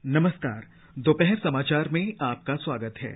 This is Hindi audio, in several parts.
नमस्कार। दोपहर समाचार में आपका स्वागत है।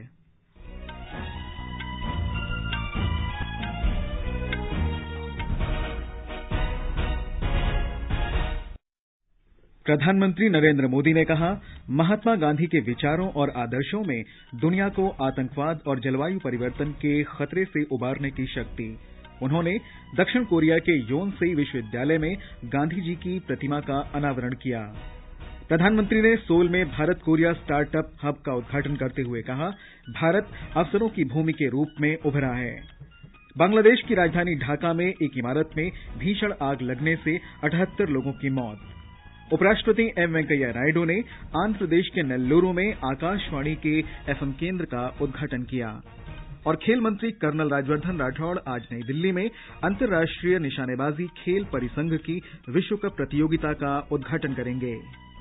प्रधानमंत्री नरेंद्र मोदी ने कहा, महात्मा गांधी के विचारों और आदर्शों में दुनिया को आतंकवाद और जलवायु परिवर्तन के खतरे से उबारने की शक्ति। उन्होंने दक्षिण कोरिया के योनसेई विश्वविद्यालय में गांधी जी की प्रतिमा का अनावरण किया। प्रधानमंत्री ने सोल में भारत कोरिया स्टार्टअप हब का उद्घाटन करते हुए कहा, भारत अवसरों की भूमि के रूप में उभरा है। बांग्लादेश की राजधानी ढाका में एक इमारत में भीषण आग लगने से 78 लोगों की मौत। उपराष्ट्रपति एम वेंकैया नायडू ने आंध्र प्रदेश के नेल्लूरू में आकाशवाणी के एफएम केंद्र का उद्घाटन किया। और खेल मंत्री कर्नल राज्यवर्धन राठौड़ आज नई दिल्ली में अंतर्राष्ट्रीय निशानेबाजी खेल परिसंघ की विश्व कप प्रतियोगिता का उद्घाटन करेंगे।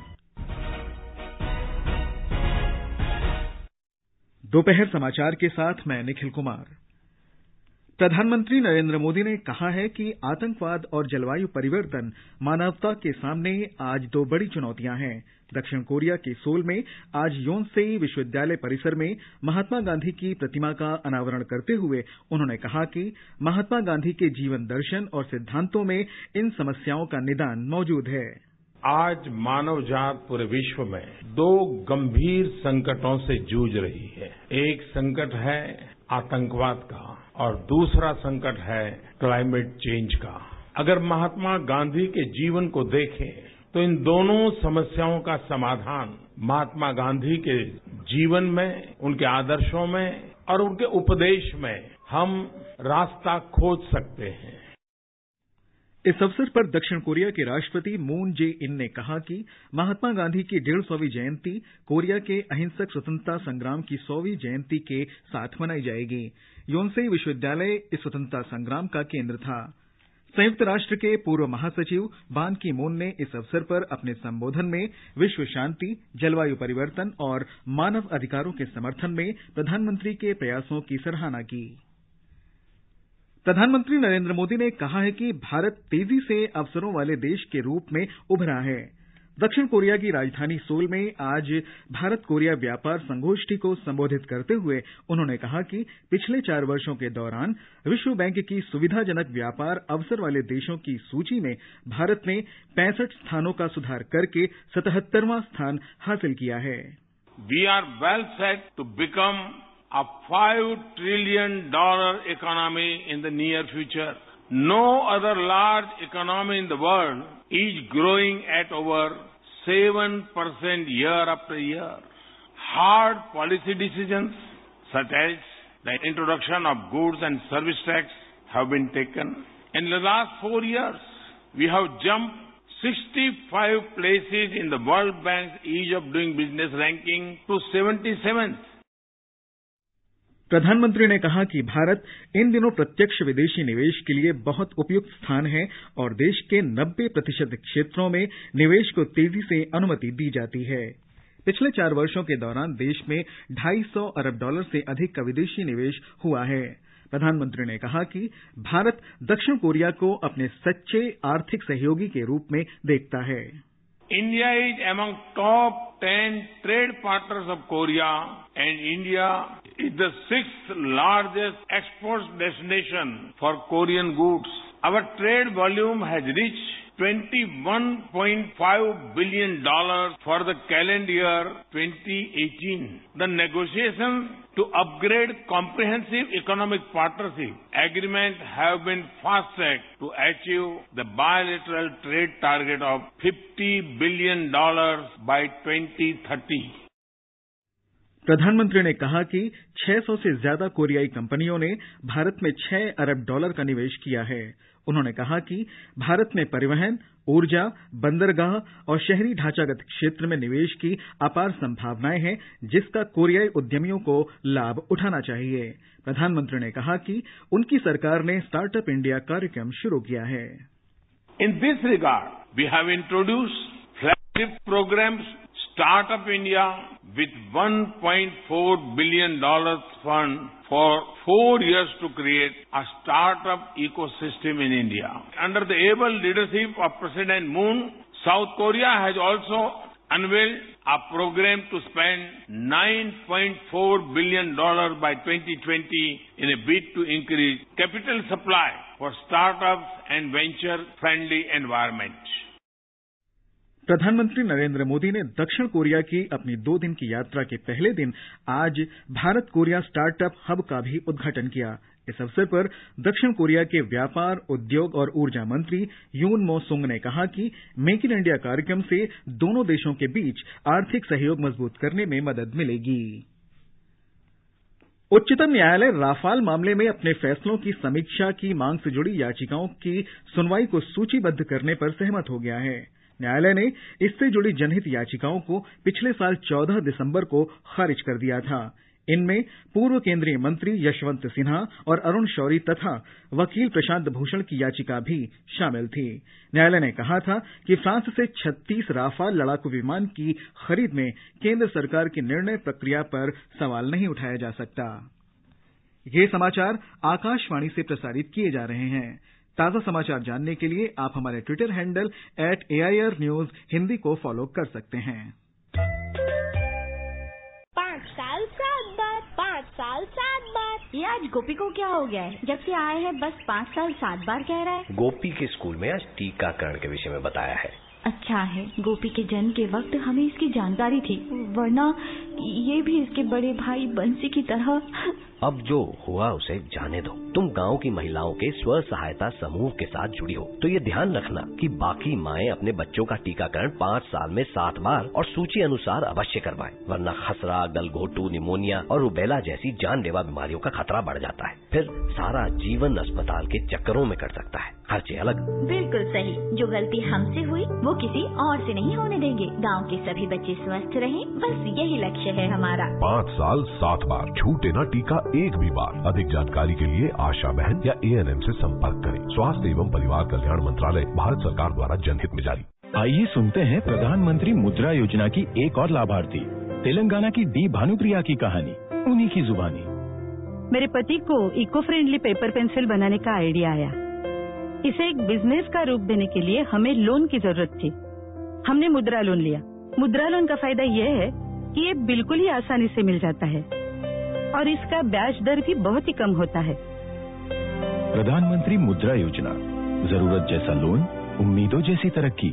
दोपहर समाचार के साथ मैं निखिल कुमार। प्रधानमंत्री नरेंद्र मोदी ने कहा है कि आतंकवाद और जलवायु परिवर्तन मानवता के सामने आज दो बड़ी चुनौतियां हैं। दक्षिण कोरिया के सोल में आज योनसेई विश्वविद्यालय परिसर में महात्मा गांधी की प्रतिमा का अनावरण करते हुए उन्होंने कहा कि महात्मा गांधी के जीवन दर्शन और सिद्धांतों में इन समस्याओं का निदान मौजूद है। आज मानव जात पूरे विश्व में दो गंभीर संकटों से जूझ रही है। एक संकट है आतंकवाद का और दूसरा संकट है क्लाइमेट चेंज का। अगर महात्मा गांधी के जीवन को देखें तो इन दोनों समस्याओं का समाधान महात्मा गांधी के जीवन में, उनके आदर्शों में और उनके उपदेश में हम रास्ता खोज सकते हैं। इस अवसर पर दक्षिण कोरिया के राष्ट्रपति मून जे इन ने कहा कि महात्मा गांधी की 150वीं जयंती कोरिया के अहिंसक स्वतंत्रता संग्राम की 100वीं जयंती के साथ मनाई जाएगी। योनसेई विश्वविद्यालय इस स्वतंत्रता संग्राम का केंद्र था। संयुक्त राष्ट्र के पूर्व महासचिव बान की मून ने इस अवसर पर अपने संबोधन में विश्व शांति, जलवायु परिवर्तन और मानव अधिकारों के समर्थन में प्रधानमंत्री के प्रयासों की सराहना की। प्रधानमंत्री नरेंद्र मोदी ने कहा है कि भारत तेजी से अवसरों वाले देश के रूप में उभरा है। दक्षिण कोरिया की राजधानी सोल में आज भारत कोरिया व्यापार संगोष्ठी को संबोधित करते हुए उन्होंने कहा कि पिछले 4 वर्षों के दौरान विश्व बैंक की सुविधाजनक व्यापार अवसर वाले देशों की सूची में भारत ने 65 स्थानों का सुधार करके 77वां स्थान हासिल किया है। We are well set to become a $5 trillion economy in the near future. No other large economy in the world is growing at over 7% year after year. Hard policy decisions such as the introduction of goods and service tax have been taken. In the last 4 years, we have jumped 65 places in the World Bank's Ease of Doing Business ranking to 77th. प्रधानमंत्री ने कहा कि भारत इन दिनों प्रत्यक्ष विदेशी निवेश के लिए बहुत उपयुक्त स्थान है और देश के 90% क्षेत्रों में निवेश को तेजी से अनुमति दी जाती है। पिछले 4 वर्षों के दौरान देश में $250 अरब से अधिक का विदेशी निवेश हुआ है। प्रधानमंत्री ने कहा कि भारत दक्षिण कोरिया को अपने सच्चे आर्थिक सहयोगी के रूप में देखता है। India is among top 10 trade partners of Korea, and India is the 6th largest export destination for Korean goods. Our trade volume has reached $21.5 billion for the calendar year 2018. The negotiations to upgrade comprehensive economic partnership agreement have been fast-tracked to achieve the bilateral trade target of $50 billion by 2030. प्रधानमंत्री ने कहा कि 600 से ज्यादा कोरियाई कंपनियों ने भारत में $6 अरब का निवेश किया है। उन्होंने कहा कि भारत में परिवहन, ऊर्जा, बंदरगाह और शहरी ढांचागत क्षेत्र में निवेश की अपार संभावनाएं हैं, जिसका कोरियाई उद्यमियों को लाभ उठाना चाहिए। प्रधानमंत्री ने कहा कि उनकी सरकार ने स्टार्टअप इंडिया कार्यक्रम शुरू किया है। In this regard we have introduced flagship programmes Startup India with $1.4 billion fund for 4 years to create a startup ecosystem in India. Under the able leadership of President Moon, South Korea has also unveiled a program to spend $9.4 billion by 2020 in a bid to increase capital supply for startups and venture-friendly environment. प्रधानमंत्री नरेंद्र मोदी ने दक्षिण कोरिया की अपनी 2 दिन की यात्रा के पहले दिन आज भारत कोरिया स्टार्टअप हब का भी उद्घाटन किया। इस अवसर पर दक्षिण कोरिया के व्यापार, उद्योग और ऊर्जा मंत्री यून मो सुंग ने कहा कि मेक इन इंडिया कार्यक्रम से दोनों देशों के बीच आर्थिक सहयोग मजबूत करने में मदद मिलेगी। उच्चतम न्यायालय राफाल मामले में अपने फैसलों की समीक्षा की मांग से जुड़ी याचिकाओं की सुनवाई को सूचीबद्ध करने पर सहमत हो गया है। न्यायालय ने इससे जुड़ी जनहित याचिकाओं को पिछले साल 14 दिसंबर को खारिज कर दिया था। इनमें पूर्व केंद्रीय मंत्री यशवंत सिन्हा और अरुण शौरी तथा वकील प्रशांत भूषण की याचिका भी शामिल थी। न्यायालय ने कहा था कि फ्रांस से 36 राफाल लड़ाकू विमान की खरीद में केंद्र सरकार की निर्णय प्रक्रिया पर सवाल नहीं उठाया जा सकता। ये समाचार आकाशवाणी से प्रसारित किए जा रहे हैं। ताजा समाचार जानने के लिए आप हमारे Twitter handle @AIR News Hindi को फॉलो कर सकते हैं। 5 साल 7 बार, 5 साल 7 बार। ये आज गोपी को क्या हो गया है? जब से आए हैं बस 5 साल 7 बार कह रहा है। गोपी के स्कूल में आज टीकाकरण के विषय में बताया है। अच्छा है, गोपी के जन्म के वक्त हमें इसकी जानकारी थी, वरना ये भी इसके बड़े भाई बंसी की तरह। अब जो हुआ उसे जाने दो। तुम गांव की महिलाओं के स्व सहायता समूह के साथ जुड़ी हो तो ये ध्यान रखना कि बाकी माएं अपने बच्चों का टीकाकरण 5 साल में 7 बार और सूची अनुसार अवश्य करवाएं, वरना खसरा, गलघोटू, निमोनिया और रूबेला जैसी जानलेवा बीमारियों का खतरा बढ़ जाता है। फिर सारा जीवन अस्पताल के चक्करों में कट सकता है, खर्चे अलग। बिल्कुल सही। जो गलती हमसे हुई वो किसी और से नहीं होने देंगे। गांव के सभी बच्चे स्वस्थ रहें, बस यही लक्ष्य है हमारा। 5 साल 7 बार, छूटे ना टीका एक भी बार। अधिक जानकारी के लिए आशा बहन या ANM से संपर्क करें। स्वास्थ्य एवं परिवार कल्याण मंत्रालय, भारत सरकार द्वारा जनहित में जारी। आइए सुनते हैं प्रधानमंत्री मुद्रा योजना की एक और लाभार्थी तेलंगाना की डी भानुप्रिया की कहानी, उन्हीं की जुबानी। मेरे पति को इको फ्रेंडली पेपर पेंसिल बनाने का आइडिया आया। इसे एक बिजनेस का रूप देने के लिए हमें लोन की जरूरत थी। हमने मुद्रा लोन लिया। मुद्रा लोन का फायदा यह है कि ये बिल्कुल ही आसानी से मिल जाता है और इसका ब्याज दर भी बहुत ही कम होता है। प्रधानमंत्री मुद्रा योजना, जरूरत जैसा लोन, उम्मीदों जैसी तरक्की।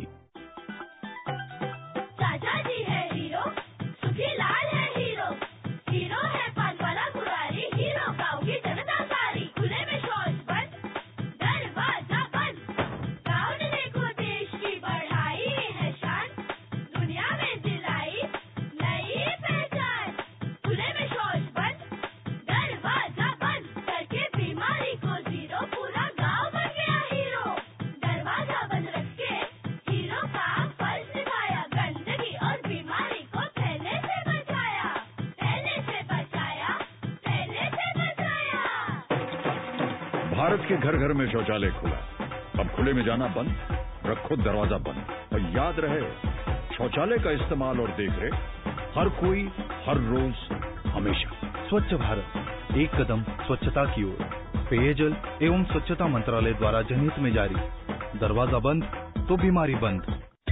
चाचा जी है हीरो, सुखी लाल है हीरो, हीरो है पानवाला पुरारी, हीरो गाँव की जनता सारी। खुले में शौच बंद, दरवाजा बंद, गाँव ने देखो देश की बढ़ाई है शान, दुनिया में दिलाई नई पहचान। खुले में शौच बंद, दरवाजा बंद, करके बीमारी को जीरो, पूरा गाँव बन गया हीरो। दरवाजा बंद रख के हीरो का फर्ज निभाया, गंदगी और बीमारी को फैलने से बचाया, फैलने से बचाया, फैलने से बचाया। भारत के घर घर में शौचालय खुला, अब खुले में जाना बंद, रखो दरवाजा बंद। और याद रहे, शौचालय का इस्तेमाल और देखरेख हर कोई, हर रोज, हमेशा। स्वच्छ भारत, एक कदम स्वच्छता की ओर। पेयजल एवं स्वच्छता मंत्रालय द्वारा जनहित में जारी। दरवाजा बंद तो बीमारी बंद।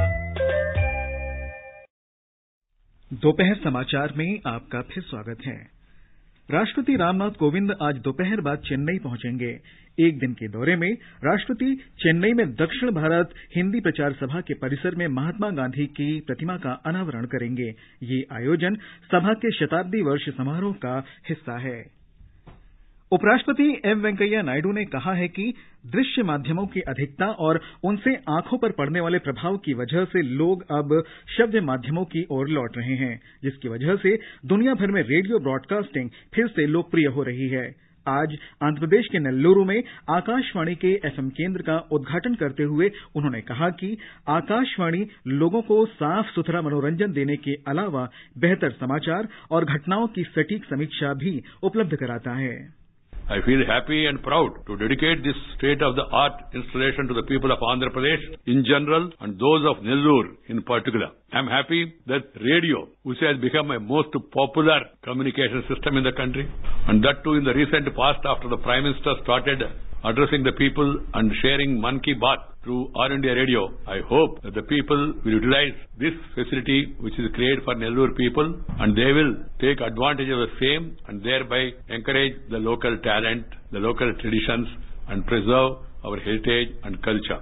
दोपहर समाचार में आपका फिर स्वागत है। राष्ट्रपति रामनाथ कोविंद आज दोपहर बाद चेन्नई पहुंचेंगे। एक दिन के दौरे में राष्ट्रपति चेन्नई में दक्षिण भारत हिंदी प्रचार सभा के परिसर में महात्मा गांधी की प्रतिमा का अनावरण करेंगे। ये आयोजन सभा के शताब्दी वर्ष समारोह का हिस्सा है। उपराष्ट्रपति एम वेंकैया नायडू ने कहा है कि दृश्य माध्यमों की अधिकता और उनसे आंखों पर पड़ने वाले प्रभाव की वजह से लोग अब श्रव्य माध्यमों की ओर लौट रहे हैं, जिसकी वजह से दुनिया भर में रेडियो ब्रॉडकास्टिंग फिर से लोकप्रिय हो रही है। आज आंध्र प्रदेश के नेल्लूरू में आकाशवाणी के FM केंद्र का उद्घाटन करते हुए उन्होंने कहा कि आकाशवाणी लोगों को साफ सुथरा मनोरंजन देने के अलावा बेहतर समाचार और घटनाओं की सटीक समीक्षा भी उपलब्ध कराता है। I feel happy and proud to dedicate this state-of-the-art installation to the people of Andhra Pradesh in general and those of Nellore in particular. I am happy that radio, which has become a most popular communication system in the country, and that too in the recent past after the Prime Minister started addressing the people and sharing Mann Ki Baat through All India Radio. I hope that the people will utilize this facility which is created for Nellore people, and they will take advantage of the same and thereby encourage the local talent, the local traditions and preserve our heritage and culture.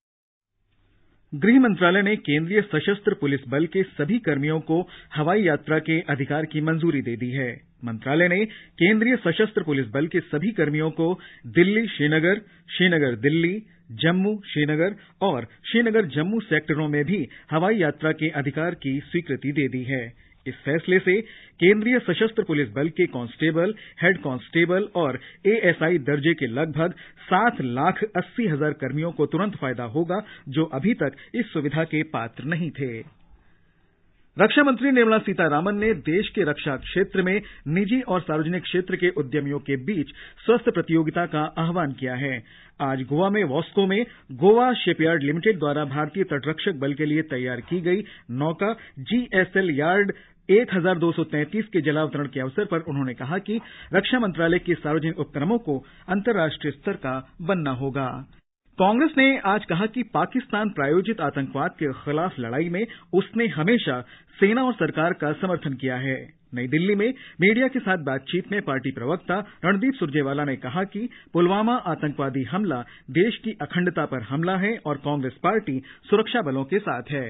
गृह मंत्रालय ने केंद्रीय सशस्त्र पुलिस बल के सभी कर्मियों को हवाई यात्रा के अधिकार की मंजूरी दे दी है। मंत्रालय ने केंद्रीय सशस्त्र पुलिस बल के सभी कर्मियों को दिल्ली श्रीनगर, श्रीनगर दिल्ली, जम्मू श्रीनगर और श्रीनगर जम्मू सेक्टरों में भी हवाई यात्रा के अधिकार की स्वीकृति दे दी है। इस फैसले से केंद्रीय सशस्त्र पुलिस बल के कांस्टेबल, हेड कांस्टेबल और एएसआई दर्जे के लगभग 7,80,000 कर्मियों को तुरंत फायदा होगा, जो अभी तक इस सुविधा के पात्र नहीं थे। रक्षा मंत्री निर्मला सीतारामन ने देश के रक्षा क्षेत्र में निजी और सार्वजनिक क्षेत्र के उद्यमियों के बीच स्वस्थ प्रतियोगिता का आह्वान किया है। आज गोवा में वॉस्को में गोवा शिपयार्ड लिमिटेड द्वारा भारतीय तटरक्षक बल के लिए तैयार की गई नौका जीएसएल यार्ड 1233 के जलावतरण के अवसर पर उन्होंने कहा कि रक्षा मंत्रालय के सार्वजनिक उपक्रमों को अंतर्राष्ट्रीय स्तर का बनना होगा। कांग्रेस ने आज कहा कि पाकिस्तान प्रायोजित आतंकवाद के खिलाफ लड़ाई में उसने हमेशा सेना और सरकार का समर्थन किया है। नई दिल्ली में मीडिया के साथ बातचीत में पार्टी प्रवक्ता रणदीप सुरजेवाला ने कहा कि पुलवामा आतंकवादी हमला देश की अखंडता पर हमला है और कांग्रेस पार्टी सुरक्षा बलों के साथ है।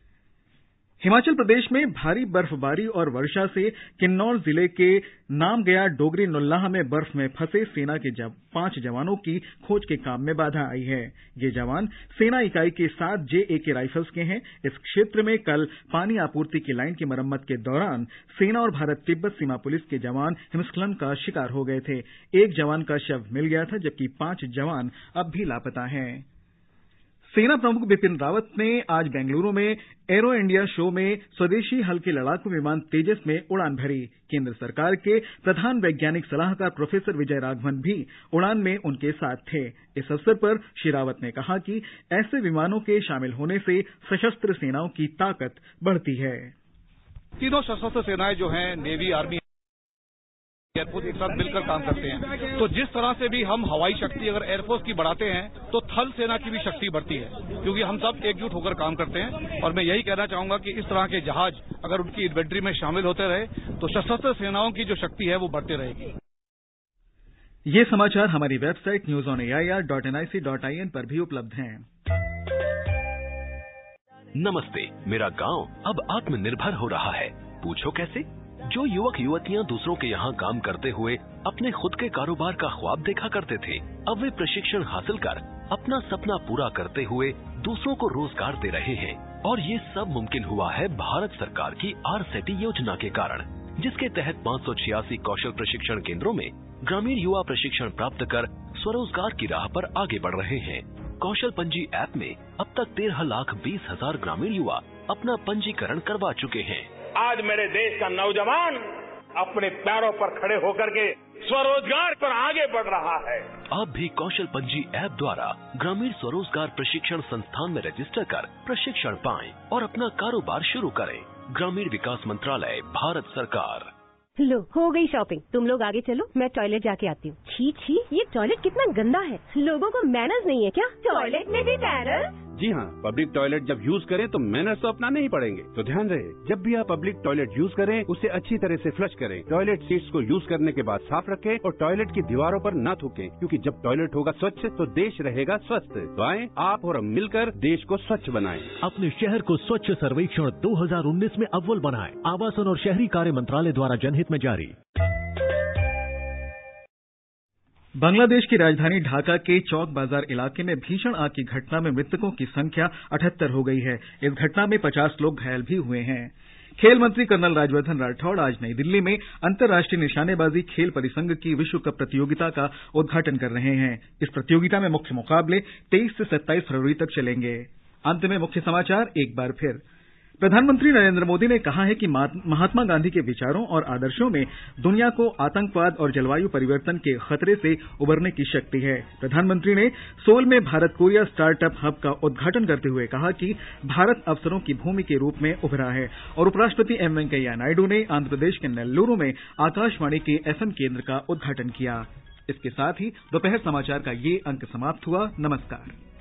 हिमाचल प्रदेश में भारी बर्फबारी और वर्षा से किन्नौर जिले के नामगया डोगरी नुल्लाह में बर्फ में फंसे सेना के 5 जवानों की खोज के काम में बाधा आई है। ये जवान सेना इकाई के 7 JAK राइफल्स के हैं। इस क्षेत्र में कल पानी आपूर्ति की लाइन की मरम्मत के दौरान सेना और भारत तिब्बत सीमा पुलिस के जवान हिमस्खलन का शिकार हो गए थे। एक जवान का शव मिल गया था, जबकि 5 जवान अब भी लापता हैं। सेना प्रमुख बिपिन रावत ने आज बेंगलुरु में एरो इंडिया शो में स्वदेशी हल्के लड़ाकू विमान तेजस में उड़ान भरी। केंद्र सरकार के प्रधान वैज्ञानिक सलाहकार प्रोफेसर विजय राघवन भी उड़ान में उनके साथ थे। इस अवसर पर श्री रावत ने कहा कि ऐसे विमानों के शामिल होने से सशस्त्र सेनाओं की ताकत बढ़ती है। तीनों सशस्त्र सेनाएं जो हैं, नेवी, आर्मी, एयरफोर्स एक साथ मिलकर काम करते हैं। तो जिस तरह से भी हम हवाई शक्ति अगर एयरफोर्स की बढ़ाते हैं तो थल सेना की भी शक्ति बढ़ती है, क्योंकि हम सब एकजुट होकर काम करते हैं। और मैं यही कहना चाहूंगा कि इस तरह के जहाज अगर उनकी इन्वेंट्री में शामिल होते रहे तो सशस्त्र सेनाओं की जो शक्ति है वो बढ़ती रहेगी। ये समाचार हमारी वेबसाइट newsonair.nic.in पर भी उपलब्ध हैं। नमस्ते, मेरा गांव अब आत्मनिर्भर हो रहा है। पूछो कैसे? जो युवक युवतियां दूसरों के यहाँ काम करते हुए अपने खुद के कारोबार का ख्वाब देखा करते थे, अब वे प्रशिक्षण हासिल कर अपना सपना पूरा करते हुए दूसरों को रोजगार दे रहे हैं। और ये सब मुमकिन हुआ है भारत सरकार की RSETI योजना के कारण, जिसके तहत 586 कौशल प्रशिक्षण केंद्रों में ग्रामीण युवा प्रशिक्षण प्राप्त कर स्वरोजगार की राह पर आगे बढ़ रहे हैं। कौशल पंजी ऐप में अब तक 13,20,000 ग्रामीण युवा अपना पंजीकरण करवा चुके हैं। आज मेरे देश का नौजवान अपने पैरों पर खड़े होकर के स्वरोजगार पर आगे बढ़ रहा है। आप भी कौशल पंजी ऐप द्वारा ग्रामीण स्वरोजगार प्रशिक्षण संस्थान में रजिस्टर कर प्रशिक्षण पाएं और अपना कारोबार शुरू करें। ग्रामीण विकास मंत्रालय, भारत सरकार। लो, हो गई शॉपिंग। तुम लोग आगे चलो, मैं टॉयलेट जाके आती हूँ। छी छी, ये टॉयलेट कितना गंदा है। लोगों को मैनर्स नहीं है क्या? टॉयलेट में भी मैनर्स? जी हाँ, पब्लिक टॉयलेट जब यूज करें तो मैनर्स तो अपनाने ही पड़ेंगे। तो ध्यान रहे, जब भी आप पब्लिक टॉयलेट यूज करें उसे अच्छी तरह से फ्लश करें। टॉयलेट सीट्स को यूज करने के बाद साफ रखें और टॉयलेट की दीवारों पर न थूकें, क्योंकि जब टॉयलेट होगा स्वच्छ तो देश रहेगा स्वस्थ। तो आएं, आप और हम मिलकर देश को स्वच्छ बनाएं। अपने शहर को स्वच्छ सर्वेक्षण 2019 में अव्वल बनाएं। आवासन और शहरी कार्य मंत्रालय द्वारा जनहित में जारी। बांग्लादेश की राजधानी ढाका के चौक बाजार इलाके में भीषण आग की घटना में मृतकों की संख्या 78 हो गई है। इस घटना में 50 लोग घायल भी हुए हैं। खेल मंत्री कर्नल राज्यवर्धन राठौड़ आज नई दिल्ली में अंतर्राष्ट्रीय निशानेबाजी खेल परिसंघ की विश्व कप प्रतियोगिता का उद्घाटन कर रहे हैं। इस प्रतियोगिता में मुख्य मुकाबले 23 से 27 फरवरी तक चलेंगे। अंत में मुख्य समाचार एक बार फिर। प्रधानमंत्री नरेंद्र मोदी ने कहा है कि महात्मा गांधी के विचारों और आदर्शों में दुनिया को आतंकवाद और जलवायु परिवर्तन के खतरे से उबरने की शक्ति है। प्रधानमंत्री ने सोल में भारत कोरिया स्टार्टअप हब का उद्घाटन करते हुए कहा कि भारत अवसरों की भूमि के रूप में उभरा है। और उपराष्ट्रपति एम वेंकैया नायडू ने आंध्र प्रदेश के नेल्लूरू में आकाशवाणी के FM केंद्र का उद्घाटन किया। इसके साथ ही दोपहर समाचार का ये अंक समाप्त हुआ। नमस्कार।